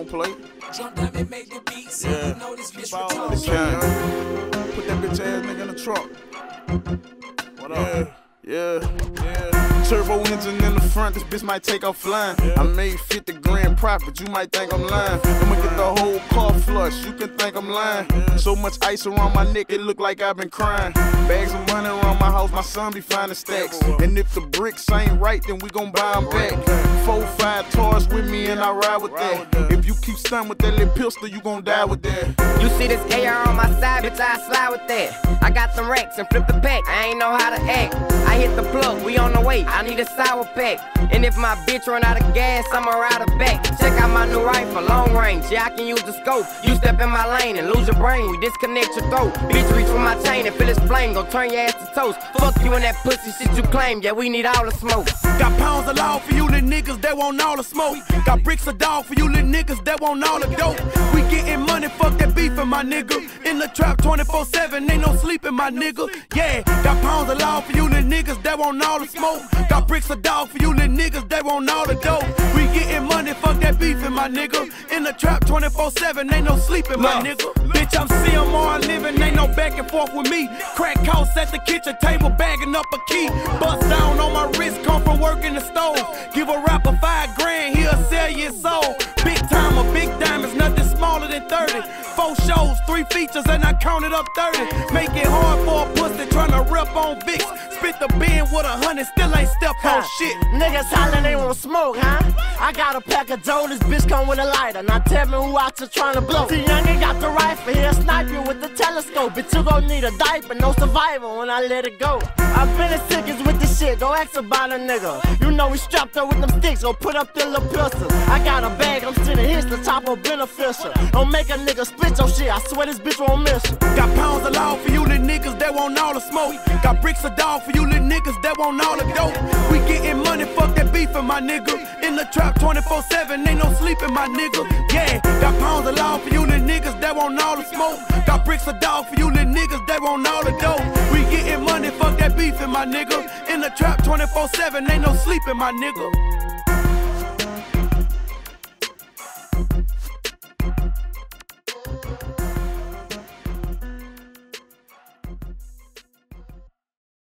on, play. Drunk diamond made the beat, so Yeah. you know this bitch Put that bitch ass nigga in the trunk. What up? Yeah. Turbo engine in the front, this bitch might take off flying. I made 50 grand profit, you might think I'm lying. I'ma get the whole car flush, you can think I'm lying. So much ice around my neck, it look like I've been crying. Bags of money around my house, my son be finding stacks. And if the bricks ain't right, then we gon' buy them back. 4, 5 toys with me and I ride with that. If you keep stunning with that little pistol, you gon' die with that. You see this AR on my side, bitch, I slide with that. I got them racks and flip the pack, I ain't know how to act. I hit the plug, we on the way, I need a sour pack. And if my bitch run out of gas, I'ma ride her back. Check out my new rifle, long range, yeah, I can use the scope. You step in my lane and lose your brain, we disconnect your throat. Bitch, reach for my chain and feel this flame, gon' turn your ass to toast. Fuck you and that pussy shit you claim, yeah, we need all the smoke. Got pounds of law for you little niggas that want all the smoke. Got bricks of dog for you little niggas that want all the dope. We getting money, fuck that beefin', my nigga. In the trap 24/7, ain't no sleeping, my nigga. Yeah, got pounds of law for you little niggas that want all the smoke. Got bricks of dog for you little niggas that want all the dope. We getting money, fuck that beefin', my nigga. In the trap 24/7, ain't no sleeping, my nigga. Bitch, I'm CMR living, ain't no back and forth with me. Crack costs at the kitchen table, bagging up a key. Bust down on my wrist, come from work in the stove. Give a rapper 5 grand, he'll sell your soul. Big time or big diamonds, nothing smaller than 30. 4 shows, 3 features, and I counted up 30. Make it hard for a pussy tryna rip on Vicks. Spit the bin with 100, still ain't step on shit. Niggas hollering they want smoke, huh? I got a pack of dough, this bitch come with a lighter. Now tell me who out here tryna blow. The youngin' got the rifle, he'll snipe you with the telescope. Bitch, you gon' need a diaper, no survival when I let it go. I've been as sick as with this shit, go ask about a nigga. You know we strapped up with them sticks, go put up the little pistols. I got a bag, I'm sitting here, the top of beneficial. Don't make a nigga split your shit, I swear this bitch won't miss you. Got pounds of law for you little niggas that want all the smoke. Got bricks of dog for you little niggas that want all the dope. We getting money, fuck that beefin', my nigga. In the trap 24/7, ain't no sleeping, my nigga. Yeah, got pounds of law for you little niggas that want all the smoke. Got bricks of dog for you little niggas that want all the dope. We getting money, fuck that beefin', my nigga. In the trap 24/7, ain't no sleeping, my nigga.